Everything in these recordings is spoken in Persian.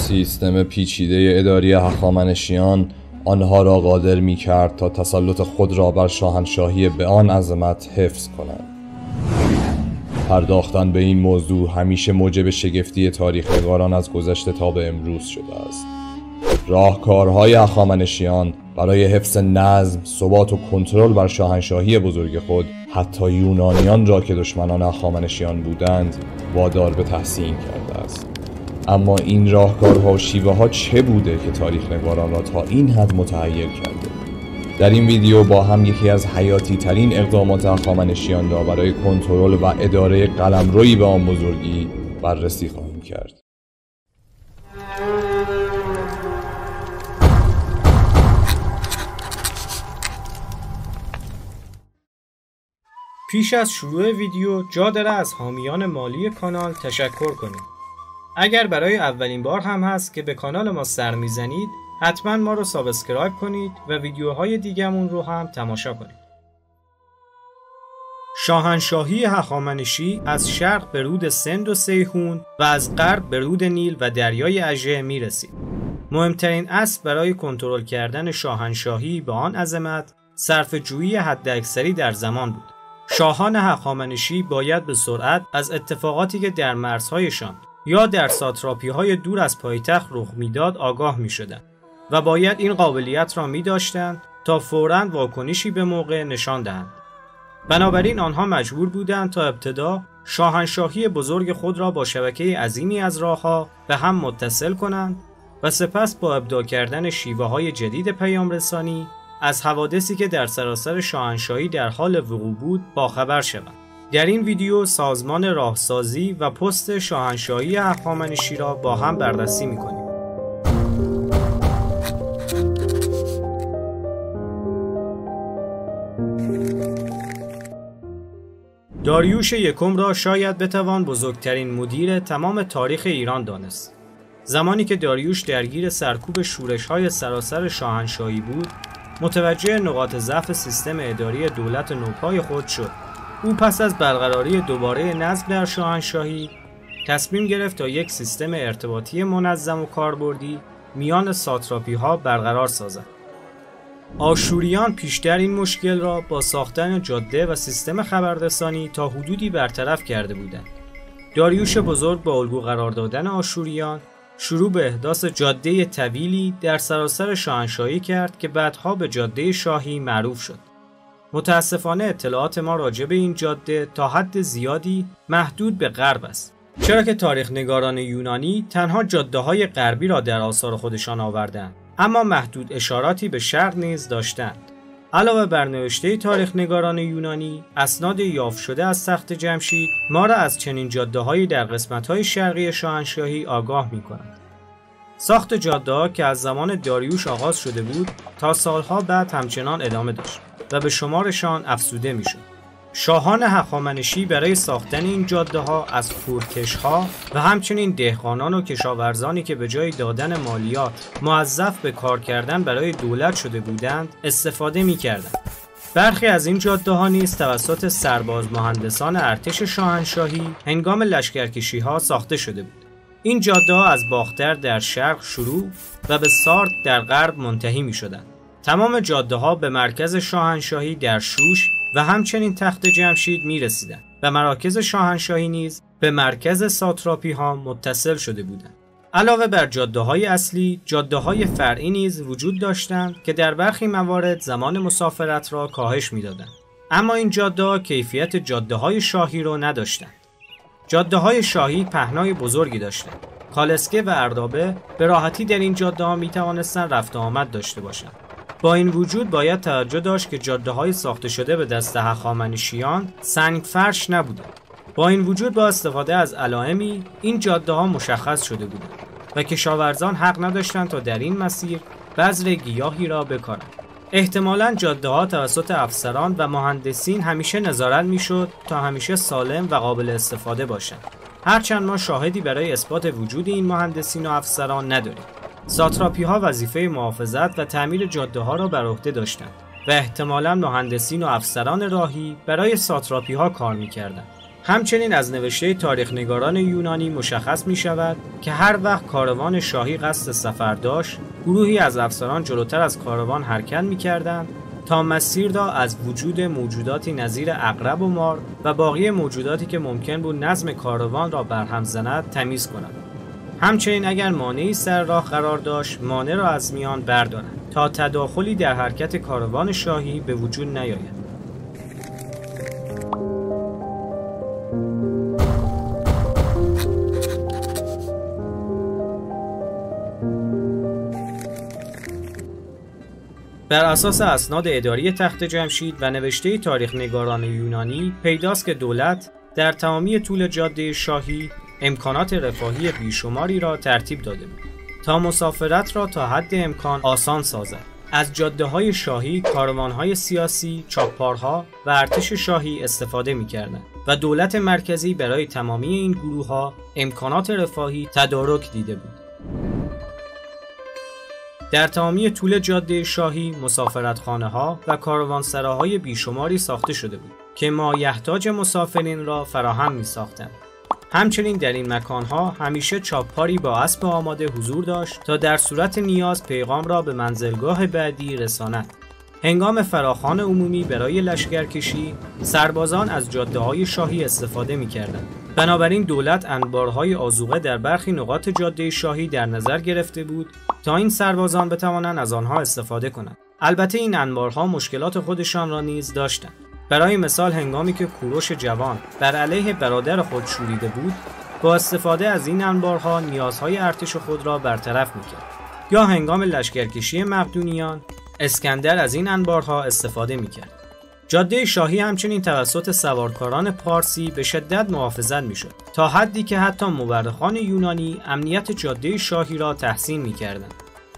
سیستم پیچیده اداری هخامنشیان آنها را قادر می کرد تا تسلط خود را بر شاهنشاهی به آن عظمت حفظ کنند. پرداختن به این موضوع همیشه موجب شگفتی تاریخ نگاران از گذشته تا به امروز شده است. راهکارهای هخامنشیان برای حفظ نظم، ثبات و کنترل بر شاهنشاهی بزرگ خود حتی یونانیان را که دشمنان هخامنشیان بودند وادار به تحسین کرده است. اما این راهکارها و شیوه ها چه بوده که تاریخ نگاران را تا این حد متحیر کرده؟ در این ویدیو با هم یکی از حیاتی ترین اقدامات هخامنشیان را برای کنترل و اداره قلمرویی به آن بزرگی بررسی خواهیم کرد. پیش از شروع ویدیو جا داره از حامیان مالی کانال تشکر کنیم. اگر برای اولین بار هم هست که به کانال ما سر میزنید حتما ما رو سابسکرایب کنید و ویدیوهای دیگمون رو هم تماشا کنید. شاهنشاهی هخامنشی از شرق به رود سند و سیحون و از غرب به رود نیل و دریای اژه میرسید. مهمترین اصل برای کنترل کردن شاهنشاهی به آن عظمت صرفه‌جویی حداکثری در زمان بود. شاهان هخامنشی باید به سرعت از اتفاقاتی که در مرزهایشان یا در ساتراپی‌های دور از پایتخت رخ میداد آگاه می‌شدند و باید این قابلیت را می‌داشتند تا فوراً واکنشی به موقع نشان دهند. بنابراین آنها مجبور بودند تا ابتدا شاهنشاهی بزرگ خود را با شبکه عظیمی از راه‌ها به هم متصل کنند و سپس با ابداع کردن شیوه‌های جدید پیام‌رسانی از حوادثی که در سراسر شاهنشاهی در حال وقوع بود باخبر شوند. در این ویدیو سازمان راهسازی و پست شاهنشاهی هخامنشی را با هم بررسی می‌کنیم. داریوش یکم را شاید بتوان بزرگترین مدیر تمام تاریخ ایران دانست. زمانی که داریوش درگیر سرکوب شورش‌های سراسر شاهنشاهی بود، متوجه نقاط ضعف سیستم اداری دولت نوپای خود شد. او پس از برقراری دوباره نظم در شاهنشاهی تصمیم گرفت تا یک سیستم ارتباطی منظم و کاربردی میان ساتراپی‌ها برقرار سازد. آشوریان پیشتر این مشکل را با ساختن جاده و سیستم خبررسانی تا حدودی برطرف کرده بودند. داریوش بزرگ با الگو قرار دادن آشوریان شروع به احداث جاده طویلی در سراسر شاهنشاهی کرد که بعدها به جاده شاهی معروف شد. متاسفانه اطلاعات ما راجع به این جاده تا حد زیادی محدود به غرب است، چرا که تاریخ نگاران یونانی تنها جاده‌های غربی را در آثار خودشان آوردند، اما محدود اشاراتی به شرق نیز داشتند. علاوه بر نوشته تاریخ نگاران یونانی، اسناد یافت شده از تخت جمشید ما را از چنین جاده‌هایی در قسمت‌های شرقی شاهنشاهی آگاه می‌کنند. ساخت جاده‌ها که از زمان داریوش آغاز شده بود تا سالها بعد همچنان ادامه داشت و به شمارشان افزوده می‌شد. شاهان هخامنشی برای ساختن این جاده‌ها از فورکش‌ها و همچنین دهقانان و کشاورزانی که به جای دادن مالیات موظف به کار کردن برای دولت شده بودند استفاده می‌کردند. برخی از این جاده‌ها نیز توسط سرباز مهندسان ارتش شاهنشاهی هنگام لشکرکشی‌ها ساخته شده بود. این جاده‌ها از باختر در شرق شروع و به سارد در غرب منتهی می‌شدند. تمام جاده‌ها به مرکز شاهنشاهی در شوش و همچنین تخت جمشید می رسیدند و مراکز شاهنشاهی نیز به مرکز ساتراپی ها متصل شده بودند. علاوه بر جاده‌های اصلی، جاده‌های فرعی نیز وجود داشتند که در برخی موارد زمان مسافرت را کاهش می‌دادند. اما این جاده‌ها کیفیت جاده‌های شاهی را نداشتند. جاده‌های شاهی پهنای بزرگی داشتند. کالسکه و اردابه به راحتی در این جاده‌ها می‌توانستند رفت و آمد داشته باشند. با این وجود باید توجه داشت که جاده‌های ساخته شده به دست هخامنشیان سنگ فرش نبودند. با این وجود با استفاده از علائمی این جاده‌ها مشخص شده بودند و کشاورزان حق نداشتند تا در این مسیر بذر گیاهی را بکارند. احتمالاً جاده‌ها توسط افسران و مهندسین همیشه نظارت می‌شد تا همیشه سالم و قابل استفاده باشند. هرچند ما شاهدی برای اثبات وجود این مهندسین و افسران نداریم. ساتراپی‌ها وظیفه محافظت و تعمیر جاده‌ها را بر عهده داشتند و احتمالاً مهندسین و افسران راهی برای ساتراپی‌ها کار می‌کردند. همچنین از نوشته تاریخ‌نگاران یونانی مشخص می شود که هر وقت کاروان شاهی قصد سفر داشت، گروهی از افسران جلوتر از کاروان حرکت می کردند تا مسیر را از وجود موجوداتی نظیر عقرب و مار و باقی موجوداتی که ممکن بود نظم کاروان را برهم زند تمیز کنند. همچنین اگر مانعی سر راه قرار داشت، مانع را از میان بردارند تا تداخلی در حرکت کاروان شاهی به وجود نیاید. بر اساس اسناد اداری تخت جمشید و نوشته تاریخ‌نگاران یونانی پیداست که دولت در تمامی طول جاده شاهی امکانات رفاهی بیشماری را ترتیب داده بود تا مسافرت را تا حد امکان آسان سازد. از جاده‌های شاهی کاروان‌های سیاسی، چاپارها و ارتش شاهی استفاده می‌کردند و دولت مرکزی برای تمامی این گروه‌ها امکانات رفاهی تدارک دیده بود. در تمامی طول جاده شاهی مسافرتخانه‌ها و کاروانسراهای بیشماری ساخته شده بود که مایحتاج مسافرین را فراهم می‌ساختند. همچنین در این مکانها همیشه چاپاری با اسب آماده حضور داشت تا در صورت نیاز پیغام را به منزلگاه بعدی رساند. هنگام فراخوان عمومی برای لشکرکشی، سربازان از جاده‌های شاهی استفاده می‌کردند. بنابراین دولت انبارهای آذوقه در برخی نقاط جاده شاهی در نظر گرفته بود تا این سربازان بتوانند از آنها استفاده کنند. البته این انبارها مشکلات خودشان را نیز داشتند. برای مثال هنگامی که کوروش جوان بر علیه برادر خود شوریده بود، با استفاده از این انبارها نیازهای ارتش خود را برطرف می‌کرد. یا هنگام لشکرکشی مقدونیان، اسکندر از این انبارها استفاده می‌کرد. جاده شاهی همچنین توسط سوارکاران پارسی به شدت محافظت می‌شد، تا حدی که حتی مورخان یونانی امنیت جاده شاهی را تحسین می‌کردند.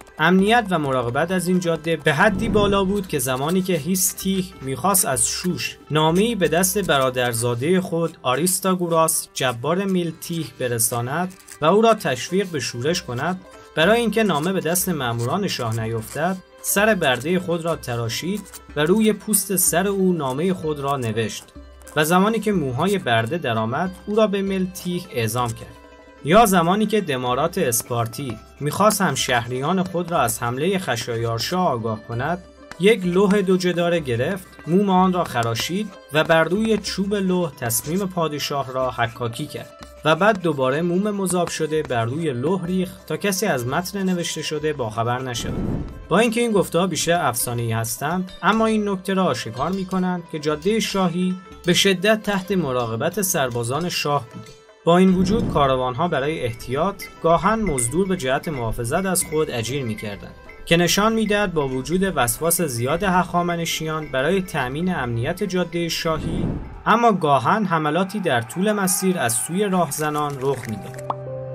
امنیت و مراقبت از این جاده به حدی بالا بود که زمانی که هیستیخ می‌خواست از شوش نامه‌ای به دست برادرزاده خود آریستاگوراس جبار میلتیخ برساند و او را تشویق به شورش کند، برای اینکه نامه به دست مأموران شاه نیفتد، سر برده خود را تراشید و روی پوست سر او نامه خود را نوشت و زمانی که موهای برده درآمد او را به میلتیخ اعزام کرد. یا زمانی که دمارات اسپارتی میخواست هم شهریان خود را از حمله خشایارشا آگاه کند، یک لوح دوجداره گرفت، موم آن را خراشید و بر روی چوب لوح تصمیم پادشاه را حکاکی کرد و بعد دوباره موم مذاب شده بر روی لوح ریخت تا کسی از متن نوشته شده باخبر نشود. با اینکه این گفته‌ها بیشتر افسانه‌ای هستند، اما این نکته را آشکار می‌کنند که جاده شاهی به شدت تحت مراقبت سربازان شاه بود. با این وجود کاروان‌ها برای احتیاط گاهن مزدور به جهت محافظت از خود اجیر می‌کردند که نشان می‌دهد با وجود وسواس زیاد هخامنشیان برای تأمین امنیت جاده شاهی، اما گاهن حملاتی در طول مسیر از سوی راهزنان رخ می‌داد.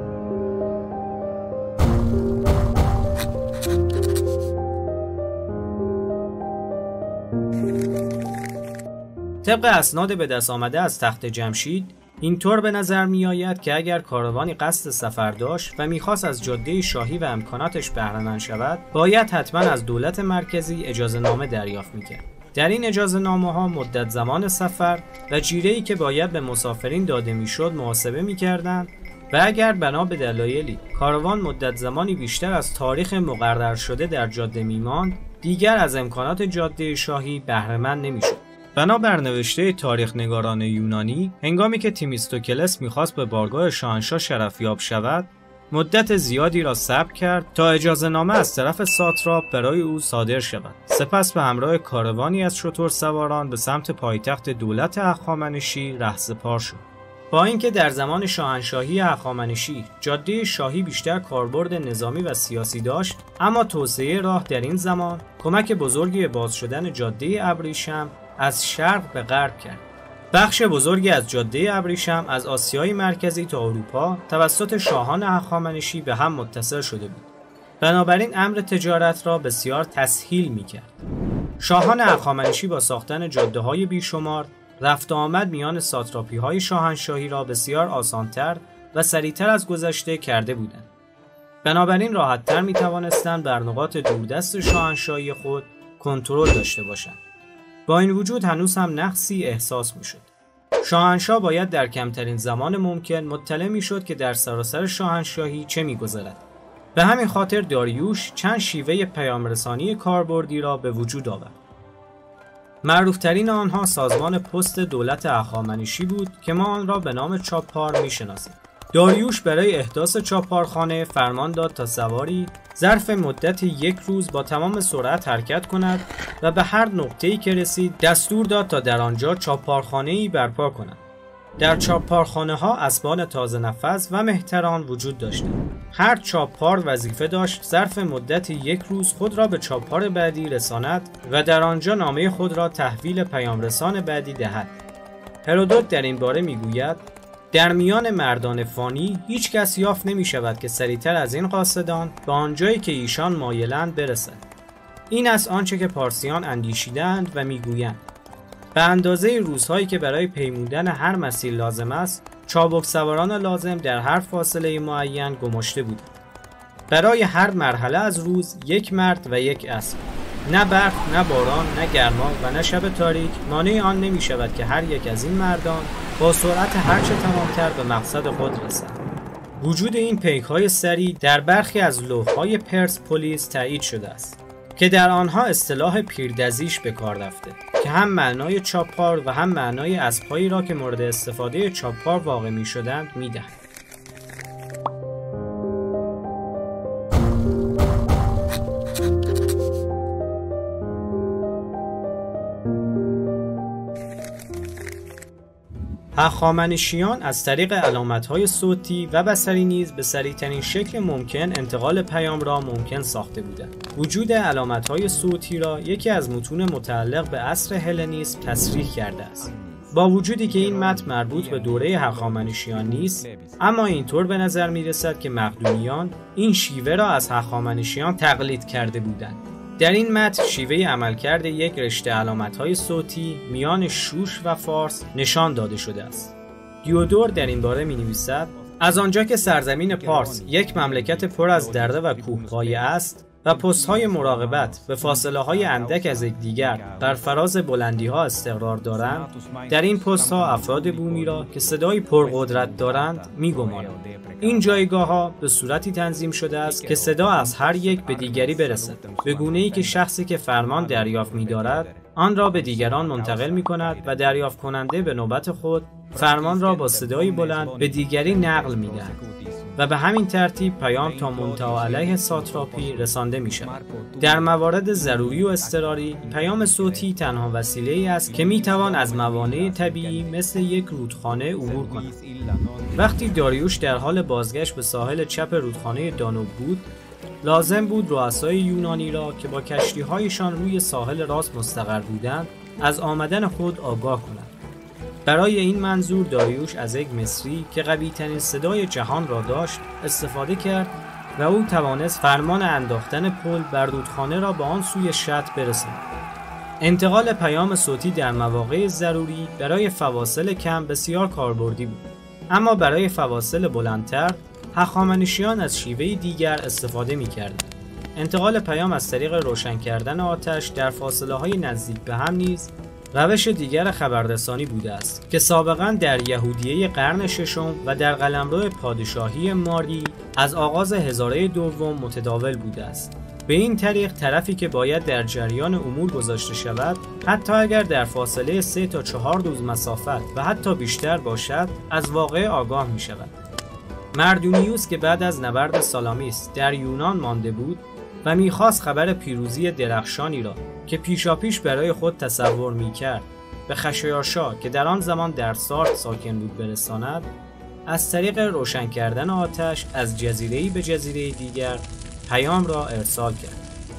طبق اسناد به دست آمده از تخت جمشید، اینطور به نظر می آید که اگر کاروانی قصد سفر داشت و میخواست از جاده شاهی و امکاناتش بهره‌مند شود، باید حتما از دولت مرکزی اجازه نامه دریافت میکرد. در این اجازه نامه ها مدت زمان سفر و جیره‌ای که باید به مسافرین داده میشد محاسبه میکردند و اگر بنا به دلایلی کاروان مدت زمانی بیشتر از تاریخ مقرر شده در جاده میماند، دیگر از امکانات جاده شاهی بهره‌مند نمیشد. بنابر نوشته تاریخ‌نگاران یونانی، هنگامی که تیمیستوکلس می‌خواست به بارگاه شاهنشاه شرفیاب شود، مدت زیادی را صبر کرد تا اجازه نامه از طرف ساتراپ برای او صادر شود. سپس به همراه کاروانی از شترسواران به سمت پایتخت دولت هخامنشی رهسپار شد. با اینکه در زمان شاهنشاهی هخامنشی جاده شاهی بیشتر کاربرد نظامی و سیاسی داشت، اما توسعه راه در این زمان کمک بزرگی به باز شدن جاده ابریشم از شرق به غرب کرد. بخش بزرگی از جاده ابریشم از آسیای مرکزی تا اروپا توسط شاهان هخامنشی به هم متصل شده بود. بنابراین امر تجارت را بسیار تسهیل می‌کرد. شاهان هخامنشی با ساختن جاده‌های بیشمار، رفت و آمد میان ساتراپی‌های شاهنشاهی را بسیار آسان‌تر و سریعتر از گذشته کرده بودند. بنابراین راحت‌تر می‌توانستند بر نقاط دوردست شاهنشاهی خود کنترل داشته باشند. با این وجود هنوز هم نقصی احساس می‌شد. شاهنشاه باید در کمترین زمان ممکن مطلع میشد که در سراسر شاهنشاهی چه میگذرد. به همین خاطر داریوش چند شیوه پیامرسانی کاربردی را به وجود آورد. معروفترین آنها سازمان پست دولت هخامنشی بود که ما آن را به نام چاپار میشناسیم. داریوش برای احداث چاپارخانه فرمان داد تا سواری ظرف مدت 1 روز با تمام سرعت حرکت کند و به هر نقطه‌ای که رسید دستور داد تا در آنجا چاپارخانه‌ای برپا کند. در چاپارخانه‌ها اسبان تازه نفس و مهتران وجود داشتند. هر چاپار وظیفه داشت ظرف مدت 1 روز خود را به چاپار بعدی رساند و در آنجا نامه خود را تحویل پیامرسان بعدی دهد. هرودوت در این باره میگوید: در میان مردان فانی هیچ کس یافت نمی شود که سریعتر از این قاصدان به آنجایی که ایشان مایلند برسد. این است آنچه که پارسیان اندیشیدند و میگویند. به اندازه روزهایی که برای پیمودن هر مسیر لازم است، چابک سواران لازم در هر فاصله معین گماشته بودند. برای هر مرحله از روز 1 مرد و 1 اسب. نه برف، نه باران، نه گرما و نه شب تاریک مانع آن نمی شود که هر یک از این مردان با سرعت هرچه تمامتر به مقصد خود رسند. وجود این پیک‌های سریع در برخی از لوح‌های پرسپولیس تایید شده است که در آنها اصطلاح پیردزیش به کار رفته که هم معنای چاپار و هم معنای اسب‌هایی را که مورد استفاده چاپار واقع می‌شدند می‌دهد. هخامنشیان از طریق علامت‌های صوتی و بصری نیز به سریع‌ترین شکل ممکن انتقال پیام را ممکن ساخته بودند. وجود علامت‌های صوتی را یکی از متون متعلق به عصر هلنیسم تصریح کرده است. با وجودی که این متن مربوط به دوره هخامنشیان نیست، اما اینطور به نظر می‌رسد که مقدونیان این شیوه را از هخامنشیان تقلید کرده بودند. در این متن شیوه عملکرد یک رشته علامت‌های صوتی میان شوش و فارس نشان داده شده است. دیودور در این باره می‌نویسد: از آنجا که سرزمین پارس یک مملکت پر از دره و کوهپایه است و پست‌های مراقبت به فاصله‌های اندک از یکدیگر بر فراز بلندی‌ها استقرار دارند، در این پست‌ها افراد بومی را که صدای پرقدرت دارند می‌گمارند. این جایگاه‌ها به صورتی تنظیم شده است که صدا از هر یک به دیگری برسد، به گونه‌ای که شخصی که فرمان دریافت می‌دارد آن را به دیگران منتقل می‌کند و دریافت کننده به نوبت خود فرمان را با صدایی بلند به دیگری نقل می‌دهد و به همین ترتیب پیام تا منتهی علیه ساتراپی رسانده می‌شود. در موارد ضروری و اضطراری پیام صوتی تنها وسیله‌ای است که می‌توان از موانع طبیعی مثل یک رودخانه عبور کند. وقتی داریوش در حال بازگشت به ساحل چپ رودخانه دانوب بود، لازم بود رؤسای یونانی را که با کشتی‌هایشان روی ساحل راست مستقر بودند از آمدن خود آگاه کند. برای این منظور داریوش از یک مصری که قوی‌ترین صدای جهان را داشت استفاده کرد و او توانست فرمان انداختن پل بر رودخانه را به آن سوی شط برساند. انتقال پیام صوتی در مواقع ضروری برای فواصل کم بسیار کاربردی بود، اما برای فواصل بلندتر هخامنشیان از شیوهی دیگر استفاده می‌کردند. انتقال پیام از طریق روشن کردن آتش در فاصله‌های نزدیک به هم نیز روش دیگر خبررسانی بوده است که سابقاً در یهودیه قرن ششم و در قلمرو پادشاهی ماری از آغاز هزاره دوم متداول بوده است. به این طریق طرفی که باید در جریان امور گذاشته شود، حتی اگر در فاصله 3 تا 4 روز مسافت و حتی بیشتر باشد، از واقعه آگاه می شود. مردونیوس که بعد از نبرد سالامیس در یونان مانده بود و میخواست خبر پیروزی درخشانی را که پیشاپیش برای خود تصور میکرد به خشایارشا که در آن زمان در سارت ساکن بود برساند، از طریق روشن کردن آتش از جزیره‌ای به جزیره دیگر پیام را ارسال کرد.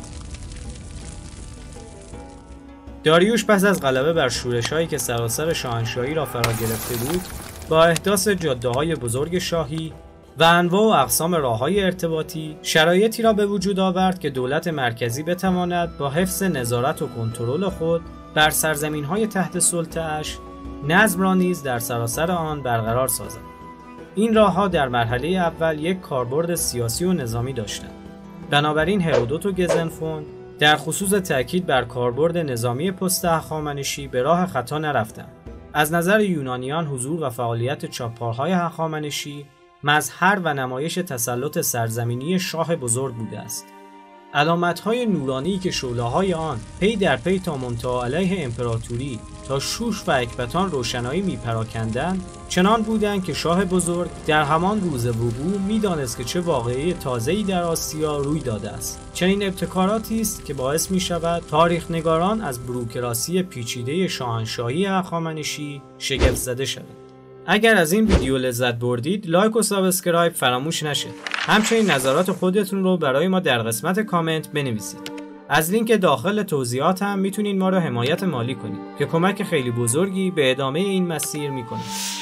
داریوش پس از غلبه بر شورش‌هایی که سراسر شاهنشاهی را فرا گرفته بود، با احداث جاده‌های بزرگ شاهی و انواع و اقسام راه‌های ارتباطی شرایطی را به وجود آورد که دولت مرکزی بتواند با حفظ نظارت و کنترل خود بر سرزمین‌های تحت سلطه‌اش نظم را نیز در سراسر آن برقرار سازد. این راه‌ها در مرحله اول یک کاربرد سیاسی و نظامی داشتند. بنابراین هرودوت و گزنفون در خصوص تاکید بر کاربرد نظامی پست هخامنشی به راه خطا نرفتند. از نظر یونانیان حضور و فعالیت چاپارهای هخامنشی مظهر و نمایش تسلط سرزمینی شاه بزرگ بوده است. علامت‌های نورانی که شعله‌های آن پی در پی تا منتهی علیه امپراتوری تا شوش و اکبتان روشنایی می‌پراکندند چنان بودند که شاه بزرگ در همان روز وقوع می‌دانست که چه واقعه تازه‌ای در آسیا روی داده است. چنین ابتکاراتی است که باعث می‌شود تاریخ‌نگاران از بروکراسی پیچیده شاهنشاهی هخامنشی شگفت زده شوند. اگر از این ویدیو لذت بردید لایک و سابسکرایب فراموش نشه. همچنین نظرات خودتون رو برای ما در قسمت کامنت بنویسید. از لینک داخل توضیحات هم میتونید ما رو حمایت مالی کنید که کمک خیلی بزرگی به ادامه این مسیر میکنه.